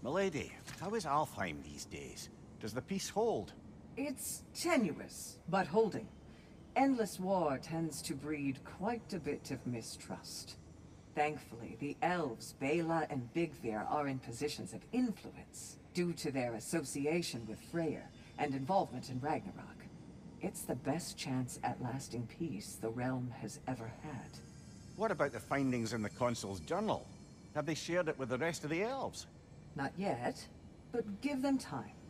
Milady, how is Alfheim these days? Does the peace hold? It's tenuous, but holding. Endless war tends to breed quite a bit of mistrust. Thankfully, the elves, Bela and Bigvir, are in positions of influence, due to their association with Freyr and involvement in Ragnarok. It's the best chance at lasting peace the realm has ever had. What about the findings in the Consul's journal? Have they shared it with the rest of the elves? Not yet, but give them time.